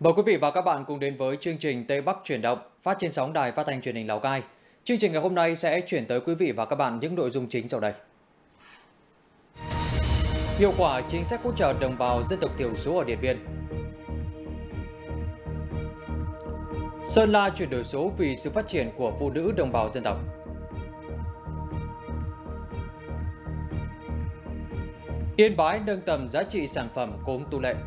Mời quý vị và các bạn cùng đến với chương trình Tây Bắc chuyển động phát trên sóng Đài Phát thanh Truyền hình Lào Cai. Chương trình ngày hôm nay sẽ chuyển tới quý vị và các bạn những nội dung chính sau đây. Hiệu quả chính sách hỗ trợ đồng bào dân tộc thiểu số ở Điện Biên. Sơn La chuyển đổi số vì sự phát triển của phụ nữ đồng bào dân tộc. Yên Bái nâng tầm giá trị sản phẩm cốm tu lệ.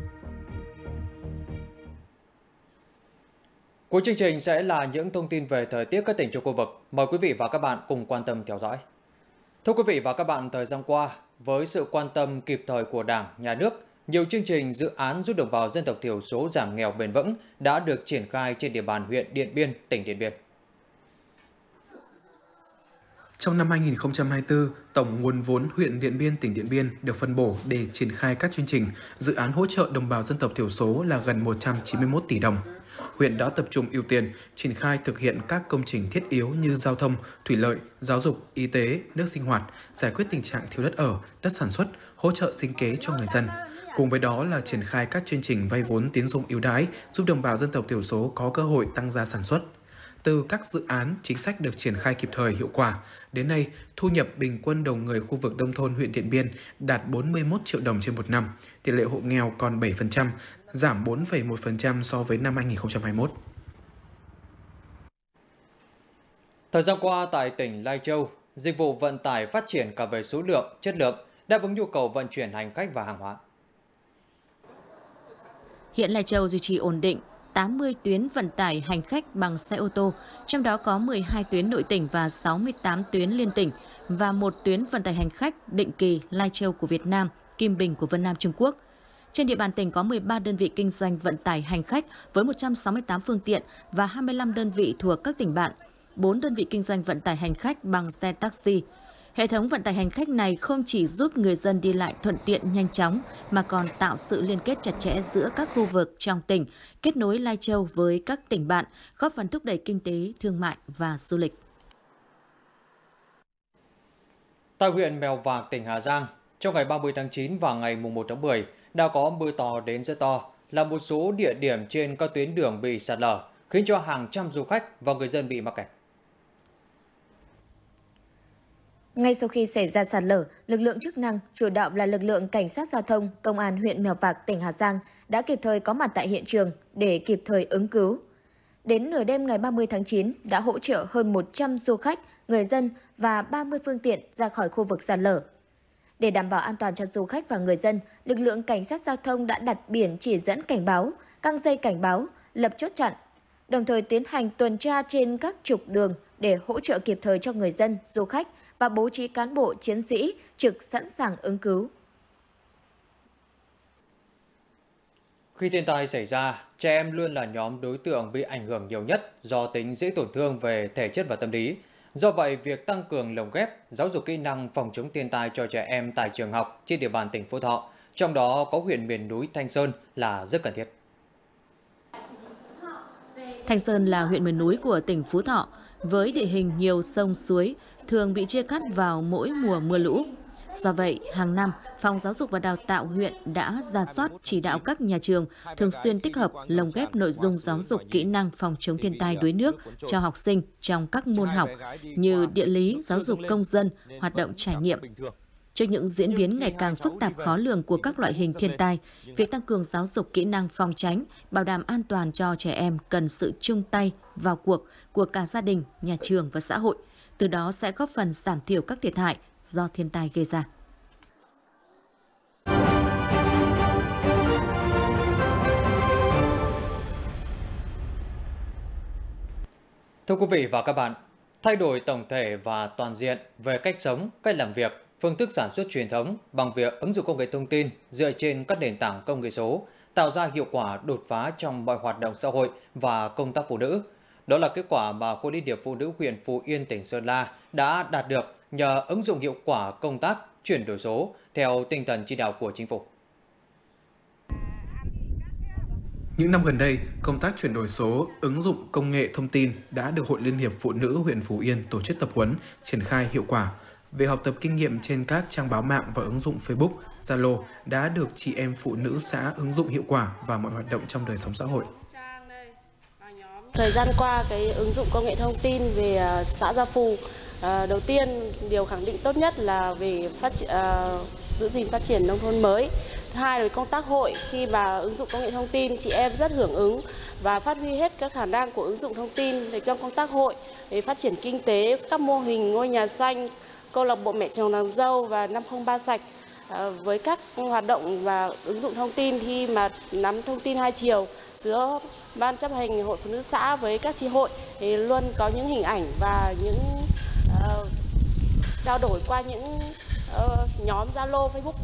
Cuối chương trình sẽ là những thông tin về thời tiết các tỉnh trong khu vực. Mời quý vị và các bạn cùng quan tâm theo dõi. Thưa quý vị và các bạn, thời gian qua, với sự quan tâm kịp thời của Đảng, Nhà nước, nhiều chương trình dự án giúp đồng bào dân tộc thiểu số giảm nghèo bền vững đã được triển khai trên địa bàn huyện Điện Biên, tỉnh Điện Biên. Trong năm 2024, tổng nguồn vốn huyện Điện Biên, tỉnh Điện Biên được phân bổ để triển khai các chương trình, dự án hỗ trợ đồng bào dân tộc thiểu số là gần 191 tỷ đồng. Huyện đã tập trung ưu tiên triển khai thực hiện các công trình thiết yếu như giao thông, thủy lợi, giáo dục, y tế, nước sinh hoạt, giải quyết tình trạng thiếu đất ở, đất sản xuất, hỗ trợ sinh kế cho người dân. Cùng với đó là triển khai các chương trình vay vốn tín dụng ưu đãi giúp đồng bào dân tộc thiểu số có cơ hội tăng gia sản xuất. Từ các dự án, chính sách được triển khai kịp thời, hiệu quả, đến nay, thu nhập bình quân đầu người khu vực nông thôn huyện Điện Biên đạt 41 triệu đồng trên một năm, tỷ lệ hộ nghèo còn 7%, giảm 4,1% so với năm 2021. Thời gian qua tại tỉnh Lai Châu, dịch vụ vận tải phát triển cả về số lượng, chất lượng, đáp ứng nhu cầu vận chuyển hành khách và hàng hóa. Hiện Lai Châu duy trì ổn định 80 tuyến vận tải hành khách bằng xe ô tô, trong đó có 12 tuyến nội tỉnh và 68 tuyến liên tỉnh và một tuyến vận tải hành khách định kỳ Lai Châu của Việt Nam, Kim Bình của Vân Nam Trung Quốc. Trên địa bàn tỉnh có 13 đơn vị kinh doanh vận tải hành khách với 168 phương tiện và 25 đơn vị thuộc các tỉnh bạn, 4 đơn vị kinh doanh vận tải hành khách bằng xe taxi. Hệ thống vận tải hành khách này không chỉ giúp người dân đi lại thuận tiện nhanh chóng mà còn tạo sự liên kết chặt chẽ giữa các khu vực trong tỉnh, kết nối Lai Châu với các tỉnh bạn, góp phần thúc đẩy kinh tế, thương mại và du lịch. Tại huyện Mèo Vạc, tỉnh Hà Giang, trong ngày 30 tháng 9 và ngày 1 tháng 10 đã có mưa to đến rất to, làm một số địa điểm trên các tuyến đường bị sạt lở, khiến cho hàng trăm du khách và người dân bị mắc kẹt. Ngay sau khi xảy ra sạt lở, lực lượng chức năng, chủ động là lực lượng cảnh sát giao thông, công an huyện Mèo Vạc, tỉnh Hà Giang đã kịp thời có mặt tại hiện trường để kịp thời ứng cứu. Đến nửa đêm ngày 30 tháng 9 đã hỗ trợ hơn 100 du khách, người dân và 30 phương tiện ra khỏi khu vực sạt lở. Để đảm bảo an toàn cho du khách và người dân, lực lượng cảnh sát giao thông đã đặt biển chỉ dẫn cảnh báo, căng dây cảnh báo, lập chốt chặn, đồng thời tiến hành tuần tra trên các trục đường để hỗ trợ kịp thời cho người dân, du khách và bố trí cán bộ chiến sĩ trực sẵn sàng ứng cứu. Khi thiên tai xảy ra, trẻ em luôn là nhóm đối tượng bị ảnh hưởng nhiều nhất do tính dễ tổn thương về thể chất và tâm lý. Do vậy, việc tăng cường lồng ghép, giáo dục kỹ năng phòng chống thiên tai cho trẻ em tại trường học trên địa bàn tỉnh Phú Thọ, trong đó có huyện miền núi Thanh Sơn là rất cần thiết. Thanh Sơn là huyện miền núi của tỉnh Phú Thọ, với địa hình nhiều sông suối, thường bị chia cắt vào mỗi mùa mưa lũ. Do vậy, hàng năm, Phòng Giáo dục và Đào tạo huyện đã rà soát chỉ đạo các nhà trường thường xuyên tích hợp lồng ghép nội dung giáo dục kỹ năng phòng chống thiên tai đuối nước cho học sinh trong các môn học như địa lý, giáo dục công dân, hoạt động trải nghiệm. Trước những diễn biến ngày càng phức tạp khó lường của các loại hình thiên tai, việc tăng cường giáo dục kỹ năng phòng tránh, bảo đảm an toàn cho trẻ em cần sự chung tay vào cuộc của cả gia đình, nhà trường và xã hội. Từ đó sẽ góp phần giảm thiểu các thiệt hại do thiên tai gây ra. Thưa quý vị và các bạn, thay đổi tổng thể và toàn diện về cách sống, cách làm việc, phương thức sản xuất truyền thống bằng việc ứng dụng công nghệ thông tin dựa trên các nền tảng công nghệ số, tạo ra hiệu quả đột phá trong mọi hoạt động xã hội và công tác phụ nữ. Đó là kết quả mà Hội Liên hiệp Phụ nữ huyện Phú Yên, tỉnh Sơn La đã đạt được nhờ ứng dụng hiệu quả công tác chuyển đổi số theo tinh thần chỉ đạo của Chính phủ. Những năm gần đây, công tác chuyển đổi số, ứng dụng công nghệ thông tin đã được Hội Liên hiệp Phụ nữ huyện Phú Yên tổ chức tập huấn, triển khai hiệu quả. Về học tập kinh nghiệm trên các trang báo mạng và ứng dụng Facebook, Zalo đã được chị em phụ nữ xã ứng dụng hiệu quả vào mọi hoạt động trong đời sống xã hội. Thời gian qua, cái ứng dụng công nghệ thông tin về xã Gia Phù, đầu tiên điều khẳng định tốt nhất là về giữ gìn phát triển nông thôn mới. Thứ hai là công tác hội, khi mà ứng dụng công nghệ thông tin, chị em rất hưởng ứng và phát huy hết các khả năng của ứng dụng thông tin để trong công tác hội, để phát triển kinh tế, các mô hình ngôi nhà xanh, câu lạc bộ mẹ chồng nàng dâu và 503 sạch. Với các hoạt động và ứng dụng thông tin khi mà nắm thông tin hai chiều giữa Ban chấp hành Hội Phụ nữ xã với các chi hội thì luôn có những hình ảnh và những trao đổi qua những nhóm Zalo, Facebook.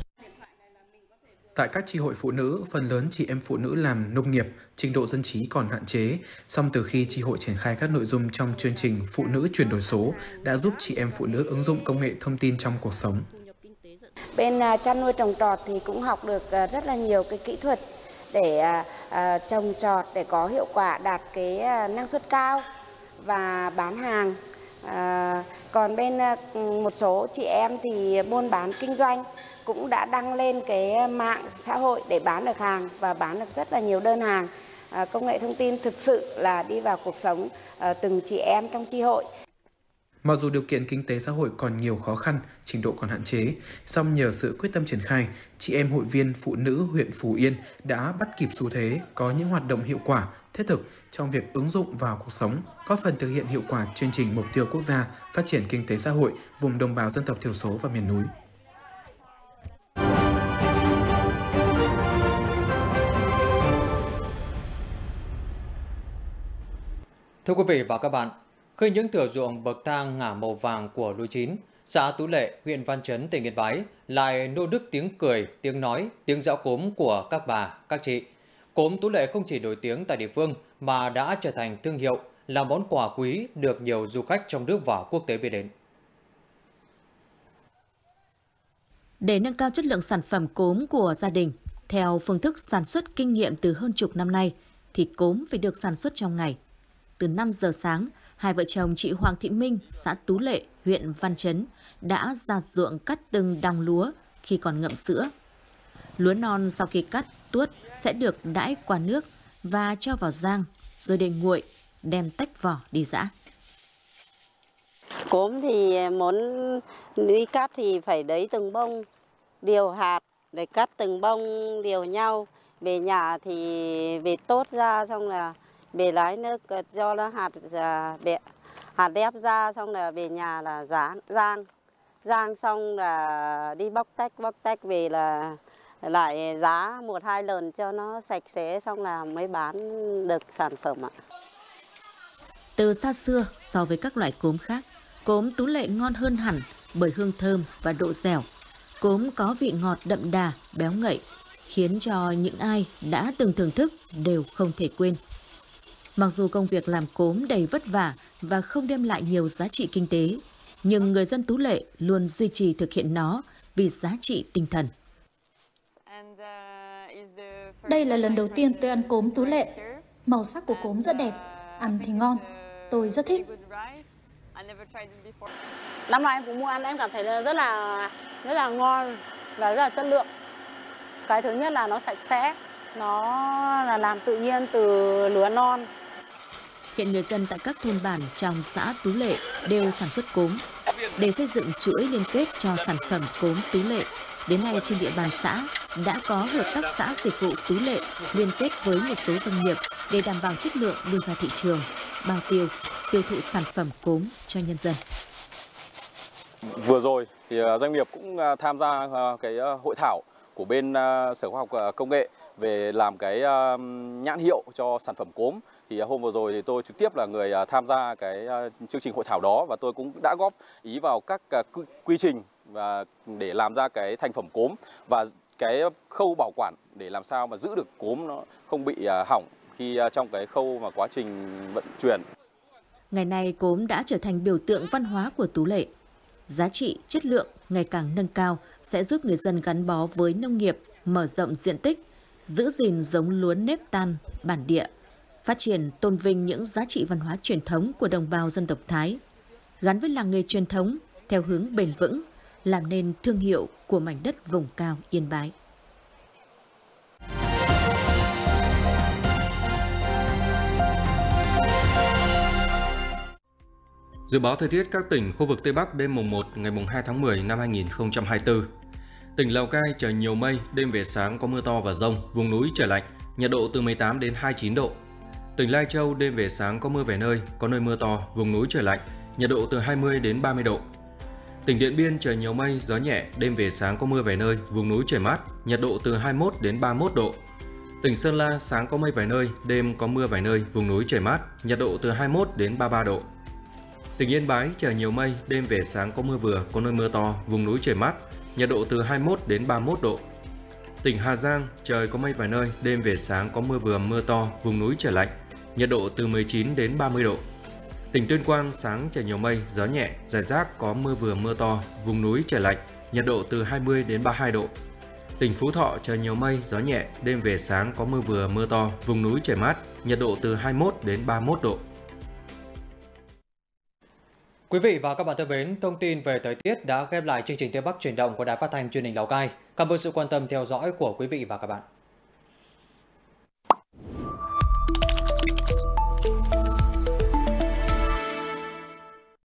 Tại các chi hội phụ nữ, phần lớn chị em phụ nữ làm nông nghiệp, trình độ dân trí còn hạn chế. Song từ khi chi hội triển khai các nội dung trong chương trình Phụ nữ chuyển đổi số đã giúp chị em phụ nữ ứng dụng công nghệ thông tin trong cuộc sống. Bên chăn nuôi trồng trọt thì cũng học được rất là nhiều cái kỹ thuật để trồng trọt để có hiệu quả, đạt cái năng suất cao và bán hàng. Còn bên một số chị em thì buôn bán kinh doanh cũng đã đăng lên cái mạng xã hội để bán được hàng và bán được rất là nhiều đơn hàng. Công nghệ thông tin thực sự là đi vào cuộc sống từng chị em trong chi hội. Mặc dù điều kiện kinh tế xã hội còn nhiều khó khăn, trình độ còn hạn chế, song nhờ sự quyết tâm triển khai, chị em hội viên phụ nữ huyện Phú Yên đã bắt kịp xu thế, có những hoạt động hiệu quả, thiết thực trong việc ứng dụng vào cuộc sống, góp phần thực hiện hiệu quả chương trình mục tiêu quốc gia phát triển kinh tế xã hội vùng đồng bào dân tộc thiểu số và miền núi. Thưa quý vị và các bạn, khi những thửa ruộng bậc thang ngả màu vàng của lúa chín, xã Tú Lệ, huyện Văn Chấn, tỉnh Yên Bái lại nô nức tiếng cười, tiếng nói, tiếng giã cốm của các bà, các chị. Cốm Tú Lệ không chỉ nổi tiếng tại địa phương mà đã trở thành thương hiệu, là món quà quý được nhiều du khách trong nước và quốc tế biết đến. Để nâng cao chất lượng sản phẩm cốm của gia đình, theo phương thức sản xuất kinh nghiệm từ hơn chục năm nay, thì cốm phải được sản xuất trong ngày. Từ 5 giờ sáng, hai vợ chồng chị Hoàng Thị Minh, xã Tú Lệ, huyện Văn Chấn đã ra ruộng cắt từng đong lúa khi còn ngậm sữa. Lúa non sau khi cắt, tuốt sẽ được đãi qua nước và cho vào rang, rồi để nguội, đem tách vỏ đi giã. Cốm thì muốn đi cắt thì phải đấy từng bông, điều hạt, để cắt từng bông điều nhau. Về nhà thì về tốt ra, xong là về lái nước cho nó hạt đép ra, xong là về nhà là rang xong là đi bóc tách về là lại giá 1-2 lần cho nó sạch sẽ, xong là mới bán được sản phẩm ạ. Từ xa xưa, so với các loại cốm khác, cốm Tú Lệ ngon hơn hẳn bởi hương thơm và độ dẻo. Cốm có vị ngọt đậm đà, béo ngậy, khiến cho những ai đã từng thưởng thức đều không thể quên. Mặc dù công việc làm cốm đầy vất vả và không đem lại nhiều giá trị kinh tế, nhưng người dân Tú Lệ luôn duy trì thực hiện nó vì giá trị tinh thần. Đây là lần đầu tiên tôi ăn cốm Tú Lệ. Màu sắc của cốm rất đẹp, ăn thì ngon. Tôi rất thích. Năm nay em cũng mua ăn, em cảm thấy là rất là ngon và rất là chất lượng. Cái thứ nhất là nó sạch sẽ, nó là làm tự nhiên từ lúa non. Hiện người dân tại các thôn bản trong xã Tú Lệ đều sản xuất cốm. Để xây dựng chuỗi liên kết cho sản phẩm cốm Tú Lệ, đến nay trên địa bàn xã đã có hợp tác xã dịch vụ Tú Lệ liên kết với một số doanh nghiệp để đảm bảo chất lượng đưa ra thị trường, bao tiêu thụ sản phẩm cốm cho nhân dân. Vừa rồi thì doanh nghiệp cũng tham gia cái hội thảo của bên Sở Khoa học Công nghệ về làm cái nhãn hiệu cho sản phẩm cốm. Thì hôm vừa rồi thì tôi trực tiếp là người tham gia cái chương trình hội thảo đó, và tôi cũng đã góp ý vào các quy trình và để làm ra cái thành phẩm cốm và cái khâu bảo quản để làm sao mà giữ được cốm nó không bị hỏng khi trong cái khâu mà quá trình vận chuyển. Ngày nay cốm đã trở thành biểu tượng văn hóa của Tú Lệ. Giá trị, chất lượng ngày càng nâng cao sẽ giúp người dân gắn bó với nông nghiệp, mở rộng diện tích, giữ gìn giống lúa nếp tan bản địa, phát triển tôn vinh những giá trị văn hóa truyền thống của đồng bào dân tộc Thái. Gắn với làng nghề truyền thống, theo hướng bền vững, làm nên thương hiệu của mảnh đất vùng cao Yên Bái. Dự báo thời tiết các tỉnh khu vực Tây Bắc đêm mùng 1 ngày mùng 2 tháng 10 năm 2024. Tỉnh Lào Cai trời nhiều mây, đêm về sáng có mưa to và dông, vùng núi trời lạnh, nhiệt độ từ 18 đến 29 độ. Tỉnh Lai Châu đêm về sáng có mưa vài nơi, có nơi mưa to, vùng núi trời lạnh, nhiệt độ từ 20 đến 30 độ. Tỉnh Điện Biên trời nhiều mây, gió nhẹ, đêm về sáng có mưa vài nơi, vùng núi trời mát, nhiệt độ từ 21 đến 31 độ. Tỉnh Sơn La sáng có mây vài nơi, đêm có mưa vài nơi, vùng núi trời mát, nhiệt độ từ 21 đến 33 độ. Tỉnh Yên Bái trời nhiều mây, đêm về sáng có mưa vừa, có nơi mưa to, vùng núi trời mát, nhiệt độ từ 21 đến 31 độ. Tỉnh Hà Giang trời có mây vài nơi, đêm về sáng có mưa vừa mưa to, vùng núi trời lạnh, nhiệt độ từ 19 đến 30 độ. Tỉnh Tuyên Quang sáng trời nhiều mây, gió nhẹ, rải rác có mưa vừa mưa to, vùng núi trời lạnh, nhiệt độ từ 20 đến 32 độ. Tỉnh Phú Thọ trời nhiều mây, gió nhẹ, đêm về sáng có mưa vừa mưa to, vùng núi trời mát, nhiệt độ từ 21 đến 31 độ. Quý vị và các bạn thân mến, thông tin về thời tiết đã khép lại chương trình Tây Bắc chuyển động của Đài Phát thanh Truyền hình Lào Cai. Cảm ơn sự quan tâm theo dõi của quý vị và các bạn.